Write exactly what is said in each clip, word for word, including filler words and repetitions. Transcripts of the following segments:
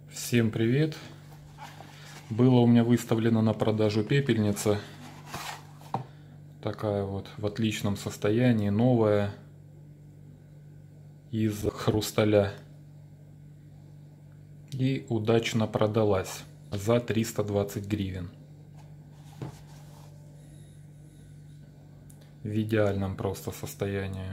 Всем привет! Было у меня выставлена на продажу пепельница. Такая вот в отличном состоянии, новая, из хрусталя. И удачно продалась за триста двадцать гривен. В идеальном просто состоянии.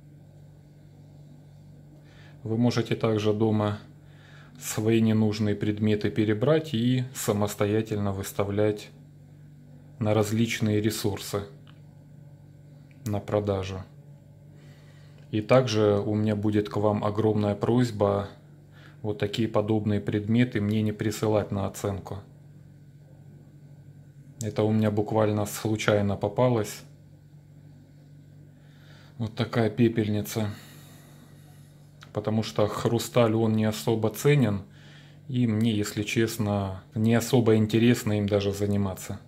Вы можете также дома свои ненужные предметы перебрать и самостоятельно выставлять на различные ресурсы на продажу. И также у меня будет к вам огромная просьба вот такие подобные предметы мне не присылать на оценку. Это у меня буквально случайно попалось. Вот такая пепельница. Потому что хрусталь, он не особо ценен, и мне, если честно, не особо интересно им даже заниматься.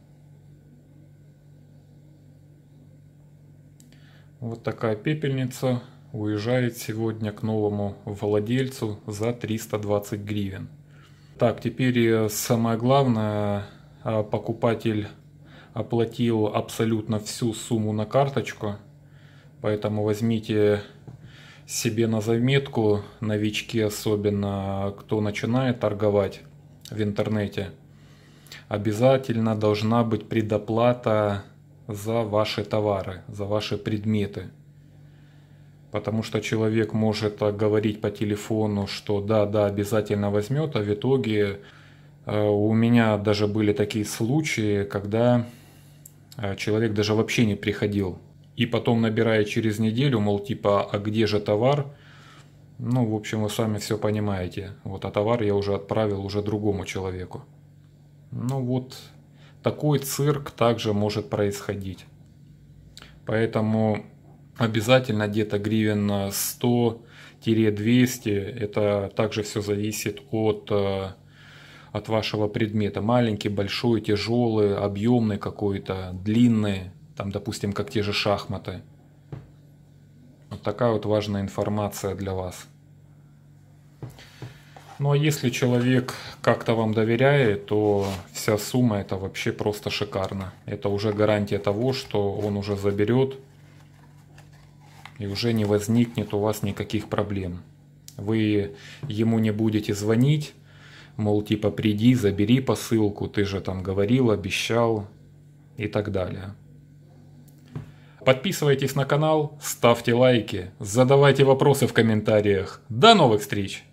Вот такая пепельница уезжает сегодня к новому владельцу за триста двадцать гривен. Так, теперь самое главное, покупатель оплатил абсолютно всю сумму на карточку, поэтому возьмите себе на заметку, новички особенно, кто начинает торговать в интернете, обязательно должна быть предоплата за ваши товары, за ваши предметы. Потому что человек может говорить по телефону, что да, да, обязательно возьмет, а в итоге у меня даже были такие случаи, когда человек даже вообще не приходил. И потом набирая через неделю, мол, типа, а где же товар? Ну, в общем, вы сами все понимаете. Вот, а товар я уже отправил уже другому человеку. Ну вот, такой цирк также может происходить. Поэтому обязательно где-то гривен сто-двести. Это также все зависит от, от вашего предмета. Маленький, большой, тяжелый, объемный какой-то, длинный. Там, допустим, как те же шахматы. Вот такая вот важная информация для вас. Ну а если человек как-то вам доверяет, то вся сумма это вообще просто шикарно. Это уже гарантия того, что он уже заберет и уже не возникнет у вас никаких проблем. Вы ему не будете звонить, мол, типа приди, забери посылку, ты же там говорил, обещал и так далее. Подписывайтесь на канал, ставьте лайки, задавайте вопросы в комментариях. До новых встреч!